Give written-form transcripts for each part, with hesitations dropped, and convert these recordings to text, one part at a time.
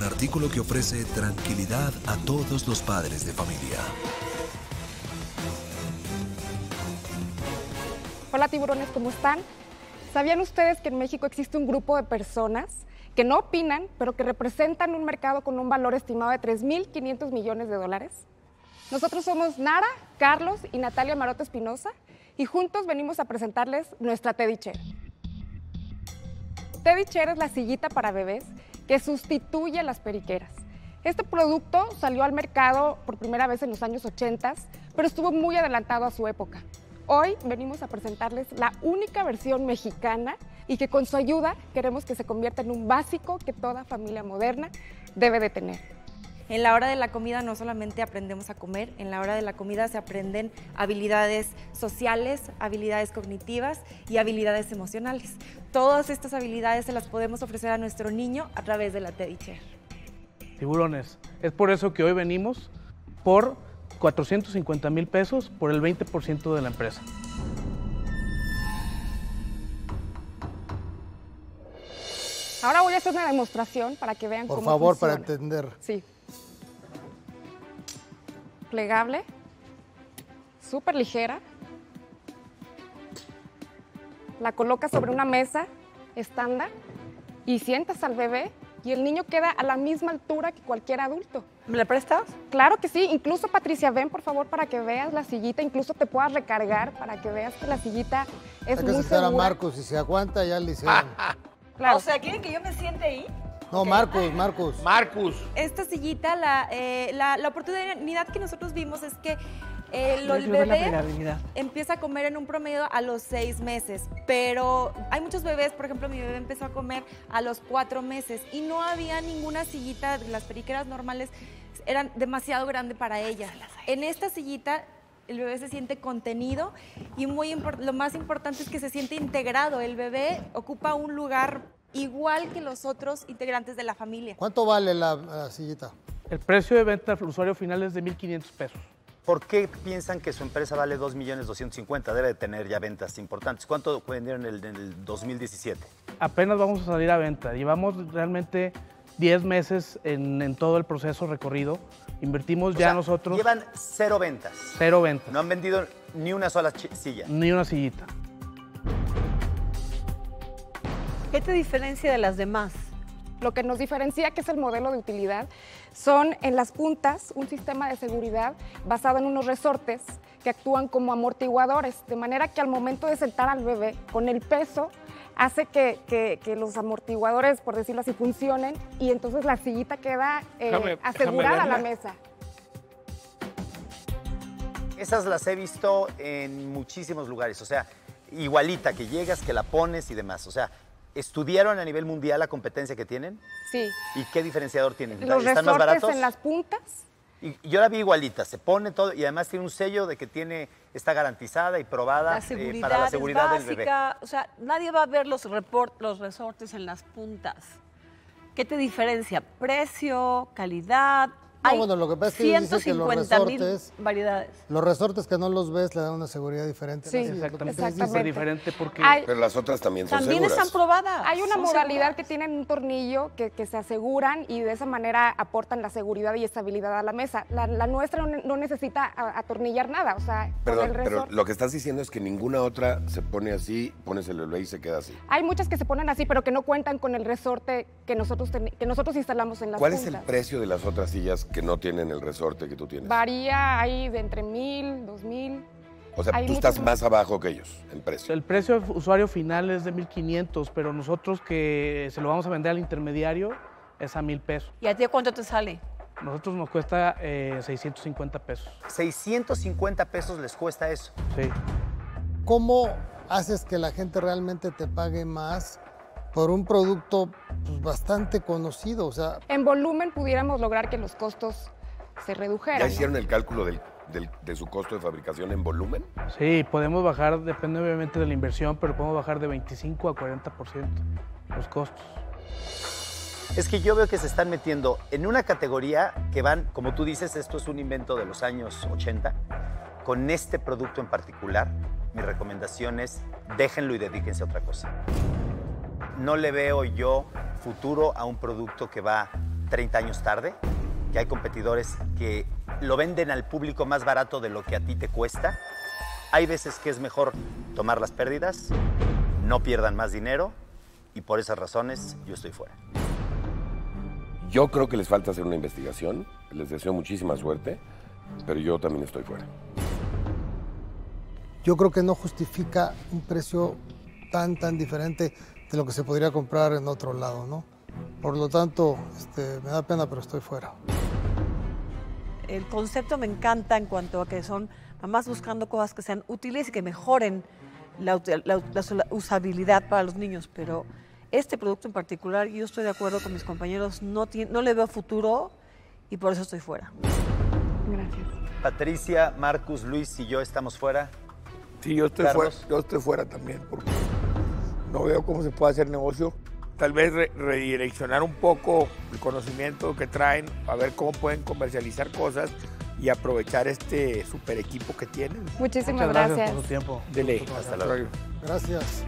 un artículo que ofrece tranquilidad a todos los padres de familia. Hola tiburones, ¿cómo están? ¿Sabían ustedes que en México existe un grupo de personas que no opinan, pero que representan un mercado con un valor estimado de 3.500 millones de dólares? Nosotros somos Nara, Carlos y Natalia Maroto Espinosa y juntos venimos a presentarles nuestra Teddy Chair. Teddy Chair es la sillita para bebés que sustituye a las periqueras. Este producto salió al mercado por primera vez en los años 80, pero estuvo muy adelantado a su época. Hoy venimos a presentarles la única versión mexicana y que con su ayuda queremos que se convierta en un básico que toda familia moderna debe de tener. En la hora de la comida no solamente aprendemos a comer, en la hora de la comida se aprenden habilidades sociales, habilidades cognitivas y habilidades emocionales. Todas estas habilidades se las podemos ofrecer a nuestro niño a través de la Teddy Chair. Tiburones, es por eso que hoy venimos por 450,000 pesos por el 20% de la empresa. Ahora voy a hacer una demostración para que vean cómo funciona. Por favor, para entender. Sí. Plegable, súper ligera. La colocas sobre una mesa estándar y sientas al bebé y el niño queda a la misma altura que cualquier adulto. ¿Me la prestas? Claro que sí. Incluso, Patricia, ven por favor para que veas la sillita, incluso te puedas recargar para que veas que la sillita es Hay muy que sentar a segura. Marcos, si se aguanta ya le hicieron. Claro. O sea, ¿quieren que yo me siente ahí? No, Marcos. Esta sillita, la oportunidad que nosotros vimos es que el bebé empieza a comer en un promedio a los 6 meses, pero hay muchos bebés, por ejemplo, mi bebé empezó a comer a los 4 meses y no había ninguna sillita, las periqueras normales eran demasiado grande para ella. En esta sillita el bebé se siente contenido y lo más importante es que se siente integrado. El bebé ocupa un lugar igual que los otros integrantes de la familia. ¿Cuánto vale la sillita? El precio de venta al usuario final es de 1,500 pesos. ¿Por qué piensan que su empresa vale 2.250.000? Debe de tener ya ventas importantes. ¿Cuánto vendieron en el 2017? Apenas vamos a salir a venta. Llevamos realmente 10 meses en todo el proceso recorrido. Invertimos ya nosotros... Llevan 0 ventas. 0 ventas. No han vendido ni una sola silla. Ni una sillita. ¿Qué te diferencia de las demás? Lo que nos diferencia, que es el modelo de utilidad, son en las puntas un sistema de seguridad basado en unos resortes que actúan como amortiguadores, de manera que al momento de sentar al bebé, con el peso, hace que los amortiguadores, por decirlo así, funcionen y entonces la sillita queda asegurada a la mesa. Esas las he visto en muchísimos lugares, o sea, igualita, que llegas, que la pones y demás, o sea, ¿estudiaron a nivel mundial la competencia que tienen? Sí. ¿Y qué diferenciador tienen? Los ¿Están más resortes baratos? en las puntas. Y yo la vi igualita, se pone todo y además tiene un sello de que está garantizada y probada La seguridad para la seguridad es del bebé. básica, o sea, nadie va a ver los resortes en las puntas. ¿Qué te diferencia? ¿Precio? ¿Calidad? No, Hay bueno, lo que pasa es que ellos dicen que los 150,000 resortes, variedades. los resortes que no los ves le dan una seguridad diferente. Sí, a la silla, Exactamente. lo que ustedes Es dicen. diferente porque... Pero las otras también son También seguras. están probadas. Hay una son modalidad seguras. que tienen un tornillo que se aseguran y de esa manera aportan la seguridad y estabilidad a la mesa. La nuestra no necesita atornillar nada, o sea, con Perdón, el pero resorte. lo que estás diciendo es que ninguna otra se pone así, pones el bebé y se queda así. Hay muchas que se ponen así, pero que no cuentan con el resorte que nosotros instalamos en las ¿Cuál es puntas. el precio de las otras sillas que no tienen el resorte que tú tienes? Varía ahí de entre 1,000, 2,000. O sea, hay tú muchas estás más abajo que ellos en precio. El precio de usuario final es de 1,500, pero nosotros que se lo vamos a vender al intermediario es a 1,000 pesos. ¿Y a ti cuánto te sale? Nosotros nos cuesta 650 pesos. 650 pesos les cuesta eso. Sí. ¿Cómo haces que la gente realmente te pague más por un producto pues, bastante conocido? O sea, En volumen pudiéramos lograr que los costos se redujeran. ¿Ya ¿no? hicieron el cálculo de su costo de fabricación en volumen? Sí, podemos bajar, depende obviamente de la inversión, pero podemos bajar de 25 a 40% los costos. Es que yo veo que se están metiendo en una categoría que van, como tú dices, esto es un invento de los años 80. Con este producto en particular, mi recomendación es déjenlo y dedíquense a otra cosa. No le veo yo futuro a un producto que va 30 años tarde, que hay competidores que lo venden al público más barato de lo que a ti te cuesta. Hay veces que es mejor tomar las pérdidas, no pierdan más dinero y por esas razones yo estoy fuera. Yo creo que les falta hacer una investigación, les deseo muchísima suerte, pero yo también estoy fuera. Yo creo que no justifica un precio tan diferente de lo que se podría comprar en otro lado, ¿no? Por lo tanto, me da pena, pero estoy fuera. El concepto me encanta en cuanto a que son mamás buscando cosas que sean útiles y que mejoren la usabilidad para los niños, pero este producto en particular, yo estoy de acuerdo con mis compañeros, no le veo futuro y por eso estoy fuera. Gracias. Patricia, Marcus, Luis y yo estamos fuera. Sí, yo estoy fuera. Carlos. Yo estoy fuera también, porque no veo cómo se puede hacer negocio. Tal vez redireccionar un poco el conocimiento que traen, a ver cómo pueden comercializar cosas y aprovechar este super equipo que tienen. Muchísimas Muchas gracias gracias. por su tiempo. Dele. Hasta luego. Gracias.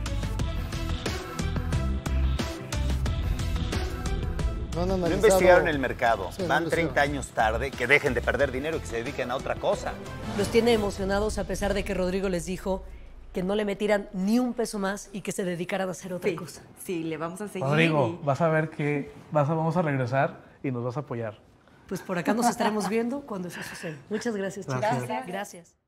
No han No analizado... investigaron el mercado, Sí, no van lo 30 hicieron. años tarde, que dejen de perder dinero y que se dediquen a otra cosa. Los tiene emocionados a pesar de que Rodrigo les dijo que no le metieran ni un peso más y que se dedicaran a hacer otra cosa. Sí, le vamos a seguir. Rodrigo, vas a ver que vamos a regresar y nos vas a apoyar. Pues por acá nos estaremos viendo cuando eso suceda. Muchas gracias, chicos. Gracias. Gracias.